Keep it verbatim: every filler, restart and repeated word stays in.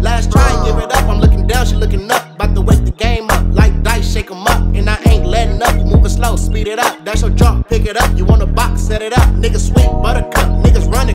Last try and give it up, I'm looking down, she looking up. About to wake the game up, like dice, shake 'em up. And I ain't letting up, you moving slow, speed it up. That's your drop, pick it up, you want a box, set it up. Niggas sweet, buttercup, niggas running.